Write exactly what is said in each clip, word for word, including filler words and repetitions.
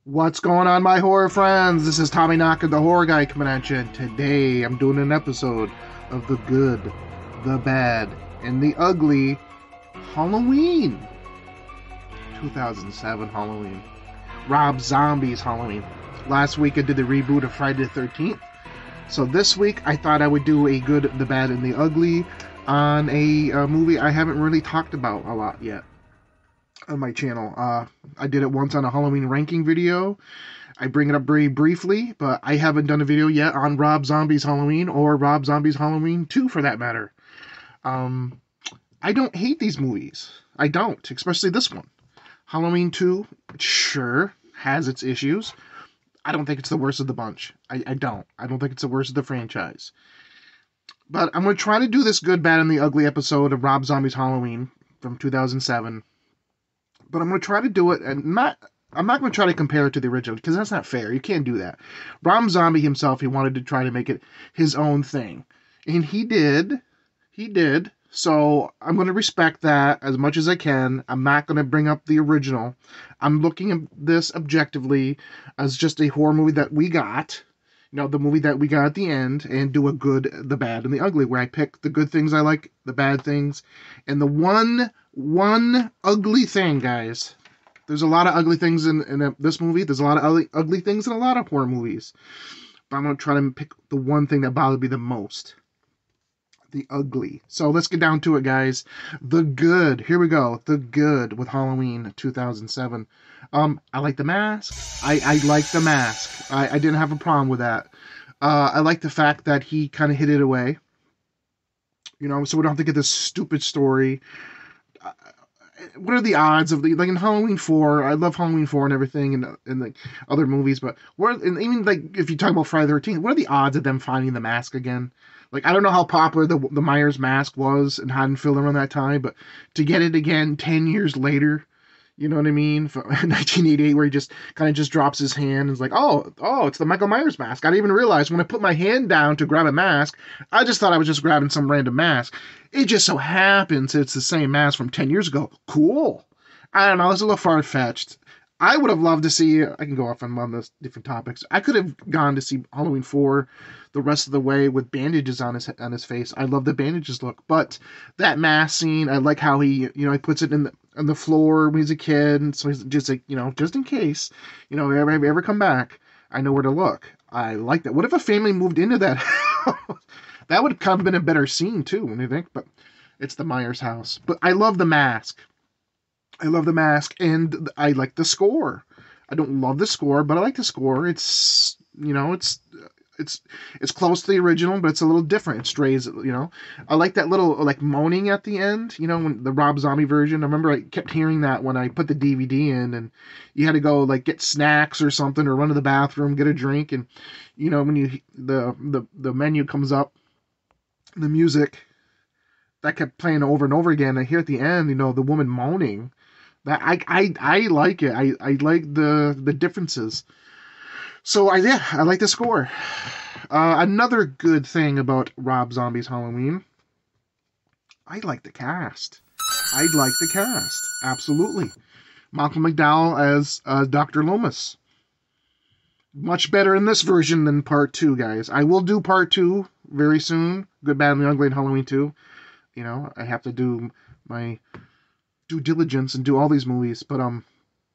What's going on, my horror friends? This is Tommy Knocker, the horror guy, coming at you. Today, I'm doing an episode of The Good, the Bad, and the Ugly Halloween. two thousand seven Halloween. Rob Zombie's Halloween. Last week, I did the reboot of Friday the thirteenth. So this week, I thought I would do a Good, the Bad, and the Ugly on a, a movie I haven't really talked about a lot yet on my channel. Uh, I did it once on a Halloween ranking video. I bring it up very briefly, but I haven't done a video yet on Rob Zombie's Halloween or Rob Zombie's Halloween two for that matter. Um, I don't hate these movies. I don't, especially this one. Halloween two, sure, has its issues. I don't think it's the worst of the bunch. I, I don't. I don't think it's the worst of the franchise. But I'm going to try to do this good, bad, and the ugly episode of Rob Zombie's Halloween from two thousand seven. But I'm going to try to do it, and not, I'm not going to try to compare it to the original, because that's not fair. You can't do that. Rob Zombie himself, he wanted to try to make it his own thing. And he did. He did. So I'm going to respect that as much as I can. I'm not going to bring up the original. I'm looking at this objectively as just a horror movie that we got. You know, the movie that we got at the end, and do a good, the bad, and the ugly, where I pick the good things I like, the bad things, and the one, one ugly thing, guys. There's a lot of ugly things in, in this movie. There's a lot of ugly, ugly things in a lot of horror movies. But I'm going to try to pick the one thing that bothered me the most. The ugly. So let's get down to it, guys. The good. Here we go. The good with Halloween two thousand seven. Um, I like the mask. I, I like the mask. I, I didn't have a problem with that. Uh, I like the fact that he kind of hid it away. You know, so we don't have to get this stupid story. Uh, what are the odds of the, like in Halloween four, I love Halloween four and everything, and in like other movies, but what are, and even like if you talk about Friday the thirteenth, what are the odds of them finding the mask again? Like, I don't know how popular the the Myers mask was in Haddonfield around that time, but to get it again ten years later, you know what I mean? From nineteen eighty-eight, where he just kind of just drops his hand and is like, oh, oh, it's the Michael Myers mask. I didn't even realize when I put my hand down to grab a mask, I just thought I was just grabbing some random mask. It just so happens it's the same mask from ten years ago. Cool. I don't know, it's a little far-fetched. I would have loved to see, I can go off on one of those different topics. I could have gone to see Halloween four the rest of the way with bandages on his on his face. I love the bandages look, but that mask scene, I like how he, you know, he puts it in the, on the floor when he's a kid, and so he's just like, you know, just in case, you know, ever, ever, ever come back, I know where to look. I like that. What if a family moved into that house? That would kind of been a better scene too, when you think, but it's the Myers house. But I love the mask. I love the mask, and I like the score. I don't love the score, but I like the score. It's, you know, it's it's it's close to the original, but it's a little different. It strays, you know. I like that little like moaning at the end, you know, when the Rob Zombie version. I remember I kept hearing that when I put the D V D in, and you had to go like get snacks or something, or run to the bathroom, get a drink, and you know when you the the the menu comes up, the music that kept playing over and over again. I hear at the end, you know, the woman moaning. That I I I like it. I I like the the differences. So I yeah, I like the score. Uh, another good thing about Rob Zombie's Halloween, I like the cast. I like the cast. Absolutely. Malcolm McDowell as uh, Doctor Loomis. Much better in this version than part two, guys. I will do part two very soon. Good, Bad, and the Ugly and Halloween two. You know, I have to do my due diligence and do all these movies, but um,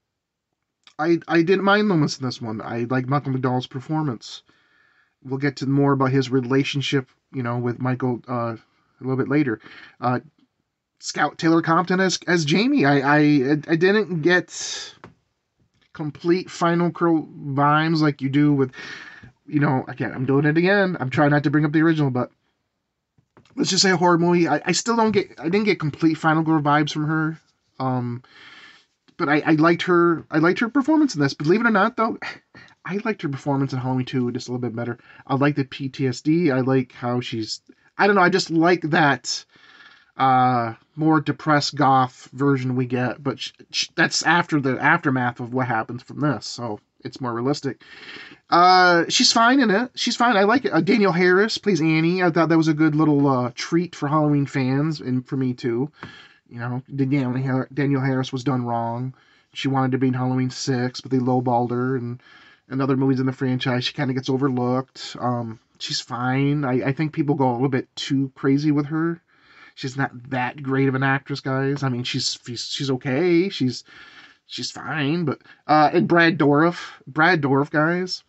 I I didn't mind Loomis in this one. I like Malcolm McDowell's performance. We'll get to more about his relationship, you know, with Michael uh, a little bit later. Uh, Scout Taylor Compton as as Jamie. I I I didn't get complete Final Girl vibes like you do with, you know. Again, I'm doing it again. I'm trying not to bring up the original, but let's just say a horror movie. I, I still don't get. I didn't get complete Final Girl vibes from her. Um, but I, I liked her. I liked her performance in this. Believe it or not, though, I liked her performance in Halloween two just a little bit better. I like the P T S D. I like how she's. I don't know. I just like that uh, more depressed goth version we get. But sh- sh- that's after the aftermath of what happens from this, so it's more realistic. Uh, she's fine in it. She's fine. I like it. Uh, Danielle Harris plays Annie. I thought that was a good little uh, treat for Halloween fans, and for me too. You know, Danielle Harris was done wrong. She wanted to be in Halloween six, but they lowballed her, and in other movies in the franchise, she kind of gets overlooked. Um, she's fine. I, I think people go a little bit too crazy with her. She's not that great of an actress, guys. I mean, she's she's, she's okay. She's she's fine, but uh, and Brad Dourif, Brad Dourif, guys,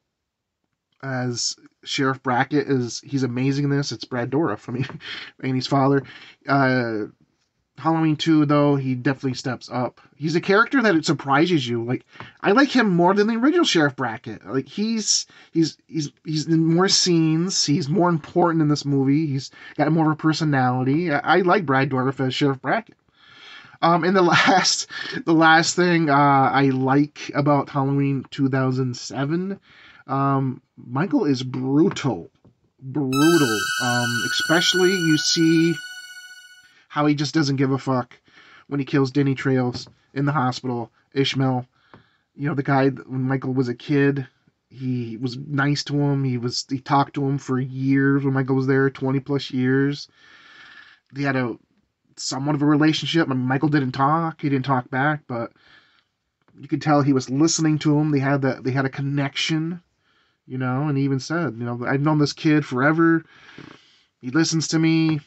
as Sheriff Brackett is he's amazing in this. It's Brad Dourif. I mean, Annie's father. Uh, Halloween two, though, he definitely steps up. He's a character that it surprises you. Like, I like him more than the original Sheriff Brackett. Like, he's he's he's he's in more scenes. He's more important in this movie. He's got more of a personality. I, I like Brad Dourif as Sheriff Brackett. Um, and the last the last thing uh, I like about Halloween two thousand seven, um, Michael is brutal, brutal. Um, especially you see how he just doesn't give a fuck when he kills Denny Trails in the hospital. Ishmael, you know, the guy, when Michael was a kid, he was nice to him. He was he talked to him for years when Michael was there, twenty plus years. They had a somewhat of a relationship. I mean, Michael didn't talk. He didn't talk back, but you could tell he was listening to him. They had that. They had a connection, you know. And he even said, you know, I've known this kid forever. He listens to me.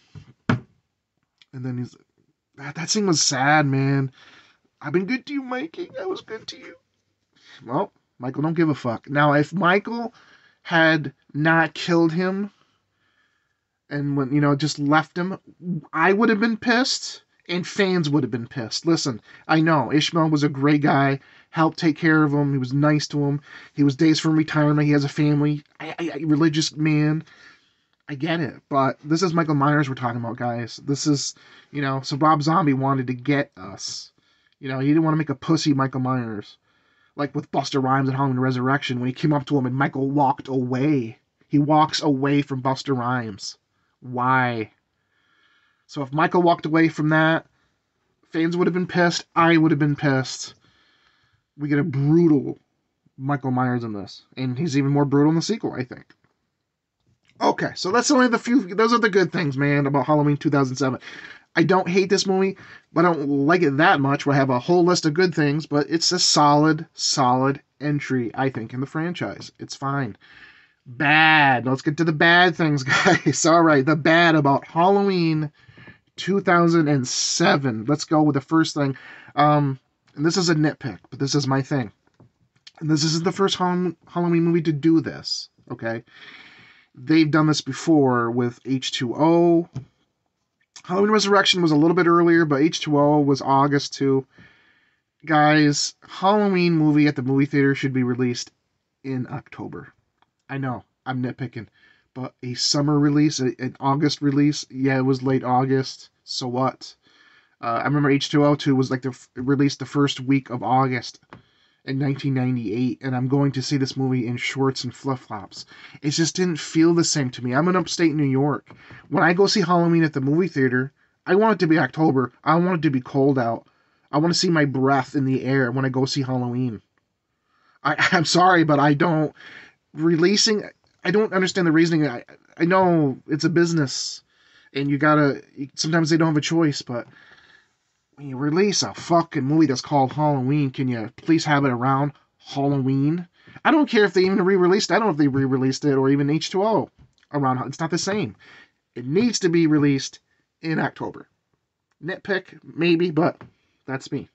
And then he's that, that scene was sad, man. I've been good to you, Mikey. I was good to you. Well, Michael don't give a fuck. Now, if Michael had not killed him and when, you know, just left him, I would have been pissed and fans would have been pissed. Listen, I know Ishmael was a great guy, helped take care of him. He was nice to him. He was days from retirement. He has a family, I, I, a religious man. I get it, but this is Michael Myers we're talking about, guys. This is, you know, so Rob Zombie wanted to get us. You know, he didn't want to make a pussy Michael Myers. Like with Busta Rhymes at Halloween Resurrection, when he came up to him and Michael walked away. He walks away from Busta Rhymes. Why? So if Michael walked away from that, fans would have been pissed. I would have been pissed. We get a brutal Michael Myers in this. And he's even more brutal in the sequel, I think. Okay, so that's only the few, those are the good things, man, about Halloween two thousand seven. I don't hate this movie, but I don't like it that much. We'll have a whole list of good things, but it's a solid, solid entry, I think, in the franchise. It's fine. Bad. Let's get to the bad things, guys. All right, the bad about Halloween two thousand seven. Let's go with the first thing. Um, and this is a nitpick, but this is my thing. And this isn't the first Halloween movie to do this, okay? They've done this before with H two O. Halloween Resurrection was a little bit earlier, but H two O was August too. Guys, Halloween movie at the movie theater should be released in October. I know, I'm nitpicking. But a summer release, an August release, yeah, it was late August. So what? Uh, I remember H two O two was like the released the first week of August in nineteen ninety-eight, and I'm going to see this movie in shorts and flip-flops. It just didn't feel the same to me. I'm in upstate New York. When I go see Halloween at the movie theater, I want it to be October. I want it to be cold out. I want to see my breath in the air when I go see Halloween. I, I'm sorry, but I don't... Releasing... I don't understand the reasoning. I, I know it's a business, and you gotta... Sometimes they don't have a choice, but... When you release a fucking movie that's called Halloween, can you please have it around Halloween? I don't care if they even re-released it. I don't know if they re-released it or even H two O around. It's not the same. It needs to be released in October. Nitpick, maybe, but that's me.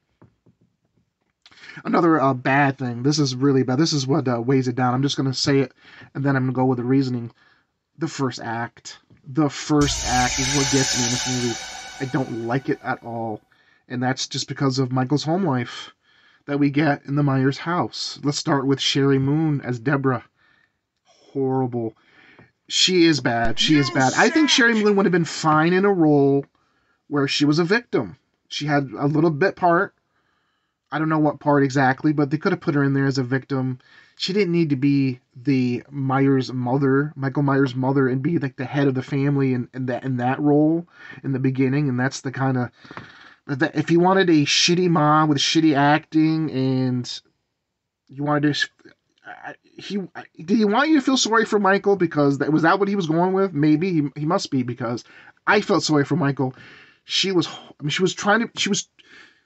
Another uh, bad thing. This is really bad. This is what uh, weighs it down. I'm just going to say it, and then I'm going to go with the reasoning. The first act. The first act is what gets me in this movie. I don't like it at all. And that's just because of Michael's home life that we get in the Myers house. Let's start with Sherry Moon as Deborah. Horrible. She is bad. She is bad. I think Sherry Moon would have been fine in a role where she was a victim. She had a little bit part. I don't know what part exactly, but they could have put her in there as a victim. She didn't need to be the Myers mother, Michael Myers' mother, and be like the head of the family in, in, that, in that role in the beginning. And that's the kind of... That if you wanted a shitty mom with shitty acting and you wanted to, he did he want you to feel sorry for Michael because that was that what he was going with? Maybe he he must be because I felt sorry for Michael. She was I mean she was trying to she was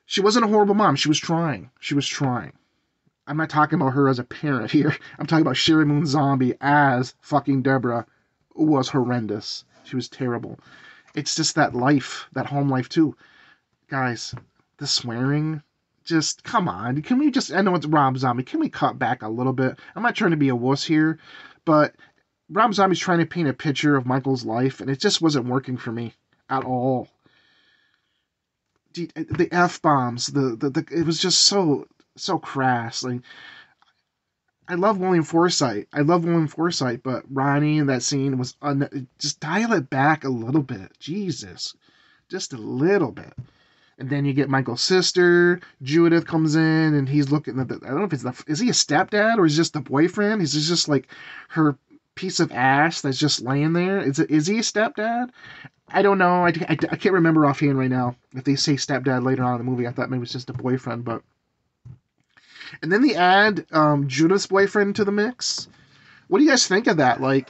She wasn't a horrible mom. She was trying. She was trying. I'm not talking about her as a parent here. I'm talking about Sheri Moon Zombie as fucking Deborah was horrendous. She was terrible. It's just that life, that home life too. Guys, the swearing, just, come on. Can we just, I know it's Rob Zombie, can we cut back a little bit? I'm not trying to be a wuss here, but Rob Zombie's trying to paint a picture of Michael's life, and it just wasn't working for me at all. The, the F-bombs, the, the, the, it was just so, so crass. Like, I love William Forsythe. I love William Forsythe, but Ronnie in that scene was, un- just dial it back a little bit. Jesus. Just a little bit. And then you get Michael's sister, Judith comes in, and he's looking at the, I don't know if it's the, is he a stepdad, or is he just the boyfriend? He's just like her piece of ass that's just laying there. Is it, is he a stepdad? I don't know. I, I, I can't remember offhand right now. If they say stepdad later on in the movie, I thought maybe it's just a boyfriend, but... And then they add um, Judith's boyfriend to the mix. What do you guys think of that? Like,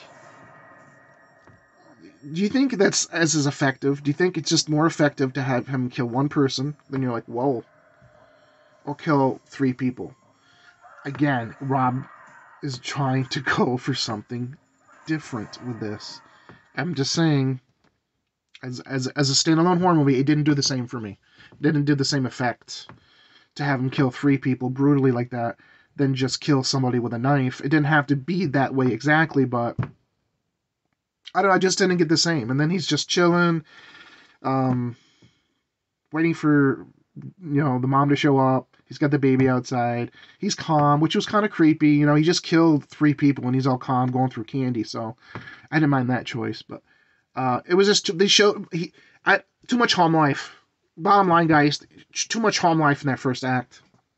do you think that's as is effective? Do you think it's just more effective to have him kill one person than you're like, whoa, or kill three people? Again, Rob is trying to go for something different with this. I'm just saying, as as as a standalone horror movie, it didn't do the same for me. It didn't do the same effect to have him kill three people brutally like that than just kill somebody with a knife. It didn't have to be that way exactly, but I don't know, I just didn't get the same. And then he's just chilling, um, waiting for, you know, the mom to show up. He's got the baby outside. He's calm, which was kind of creepy. You know, he just killed three people and he's all calm going through candy. So I didn't mind that choice, but uh, it was just, they showed, he, I, too much home life. Bottom line, guys, too much home life in that first act.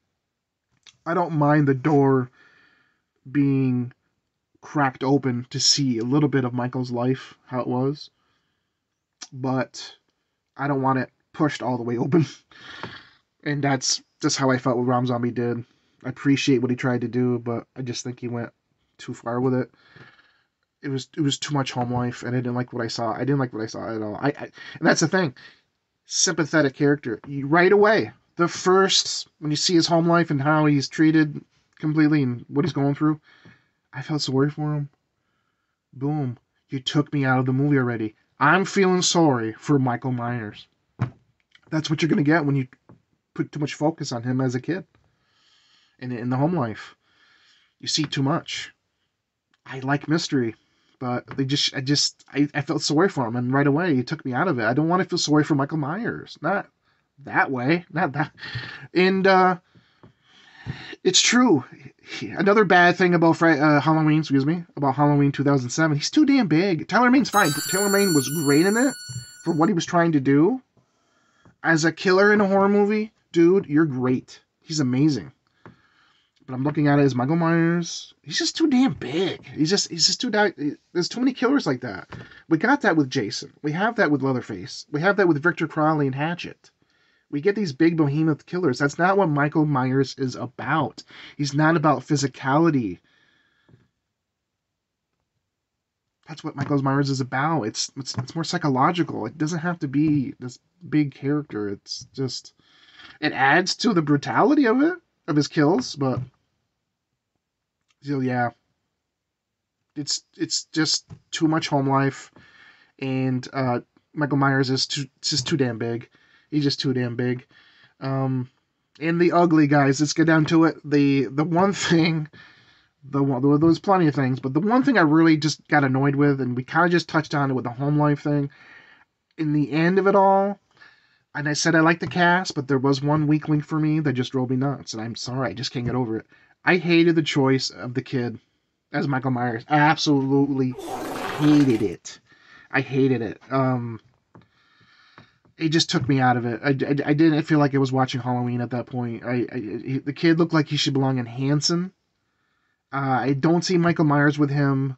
I don't mind the door being cracked open to see a little bit of Michael's life, how it was. But I don't want it pushed all the way open. And that's just how I felt what Rob Zombie did. I appreciate what he tried to do, but I just think he went too far with it. It was it was too much home life, and I didn't like what I saw. I didn't like what I saw at all. I, I and that's the thing. Sympathetic character. You, right away, the first, when you see his home life and how he's treated completely and what he's going through, I felt sorry for him. Boom. You took me out of the movie already. I'm feeling sorry for Michael Myers. That's what you're going to get when you put too much focus on him as a kid. In, in the home life. You see too much. I like mystery. But they just, I just, I, I felt sorry for him, and right away he took me out of it. I don't want to feel sorry for Michael Myers, not that way, not that. And uh, it's true. Another bad thing about Friday, uh, Halloween, excuse me, about Halloween two thousand seven. He's too damn big. Tyler Mane's fine. Tyler Mane was great in it for what he was trying to do. As a killer in a horror movie, dude, you're great. He's amazing. But I'm looking at it as Michael Myers. He's just too damn big. He's just he's just too di- there's too many killers like that. We got that with Jason. We have that with Leatherface. We have that with Victor Crowley and Hatchet. We get these big behemoth killers. That's not what Michael Myers is about. He's not about physicality. That's what Michael Myers is about. It's it's it's more psychological. It doesn't have to be this big character. It's just it adds to the brutality of it, of his kills, but so yeah, it's it's just too much home life, and uh, Michael Myers is too, just too damn big. He's just too damn big. Um, and the ugly, guys. Let's get down to it. The the one thing, the one there was plenty of things, but the one thing I really just got annoyed with, and we kind of just touched on it with the home life thing. In the end of it all, and I said I like the cast, but there was one weak link for me that just drove me nuts, and I'm sorry, I just can't get over it. I hated the choice of the kid as Michael Myers. I absolutely hated it. I hated it. Um, it just took me out of it. I, I, I didn't feel like I was watching Halloween at that point. I, I the kid looked like he should belong in Hanson. Uh, I don't see Michael Myers with him.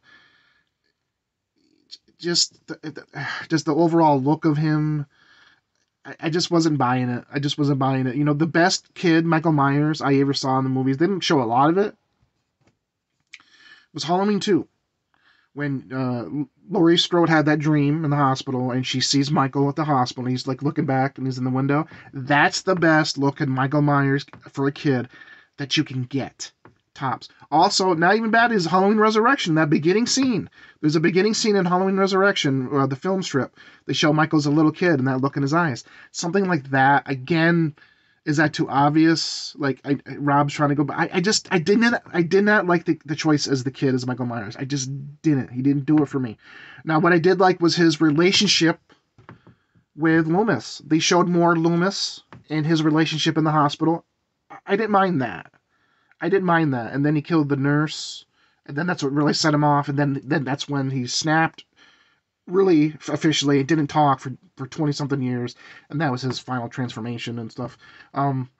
Just the, the, just the overall look of him. I just wasn't buying it. I just wasn't buying it. You know, the best kid, Michael Myers, I ever saw in the movies, they didn't show a lot of it, was Halloween two. when uh, Laurie Strode had that dream in the hospital, and she sees Michael at the hospital, and he's like looking back, and he's in the window. That's the best look at Michael Myers for a kid that you can get. Tops. Also, not even bad is Halloween Resurrection, that beginning scene. There's a beginning scene in Halloween Resurrection, uh, the film strip. They show Michael as a little kid and that look in his eyes. Something like that. Again, is that too obvious? Like, I, I, Rob's trying to go, but I, I just, I didn't, I did not like the, the choice as the kid as Michael Myers. I just didn't. He didn't do it for me. Now, what I did like was his relationship with Loomis. They showed more Loomis and his relationship in the hospital. I didn't mind that. I didn't mind that. And then he killed the nurse. And then that's what really set him off. And then, then that's when he snapped really officially. Didn't talk for, for twenty-something years. And that was his final transformation and stuff. Um,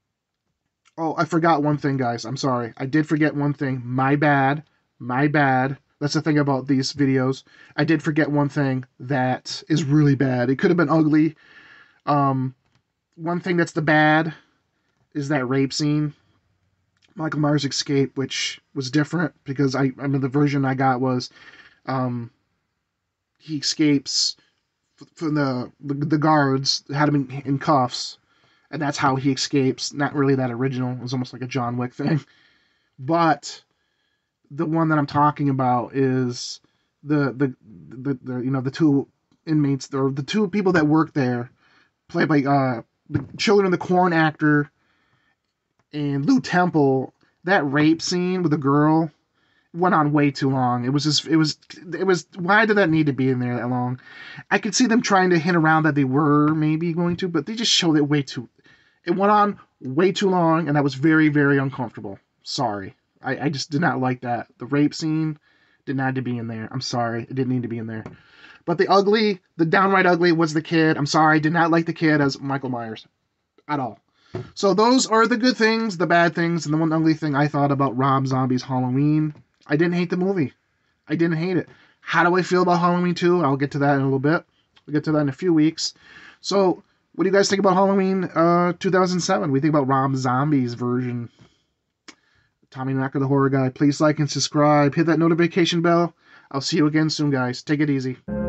oh, I forgot one thing, guys. I'm sorry. I did forget one thing. My bad. My bad. That's the thing about these videos. I did forget one thing that is really bad. It could have been ugly. Um, one thing that's the bad is that rape scene. Michael Myers' escape, which was different because I, I mean, the version I got was um, he escapes from the, the the guards, had him in, in cuffs, and that's how he escapes. Not really that original. It was almost like a John Wick thing. But the one that I'm talking about is the the the, the you know the two inmates or the two people that work there, played by uh, the Children of the Corn actor and Lou Temple. That rape scene with the girl went on way too long. It was just, it was, it was, why did that need to be in there that long? I could see them trying to hint around that they were maybe going to, but they just showed it way too, it went on way too long, and that was very, very uncomfortable. Sorry. I, I just did not like that. The rape scene did not need to be in there. I'm sorry. It didn't need to be in there. But the ugly, the downright ugly was the kid. I'm sorry. I did not like the kid as Michael Myers at all. So those are the good things, the bad things, and the one ugly thing I thought about Rob Zombie's Halloween. I didn't hate the movie. I didn't hate it. How do I feel about Halloween two? I'll get to that in a little bit. We'll get to that in a few weeks. So, what do you guys think about Halloween uh, two thousand seven? What do you think about Rob Zombie's version? Tommy Knocker, the Horror Guy. Please like and subscribe. Hit that notification bell. I'll see you again soon, guys. Take it easy.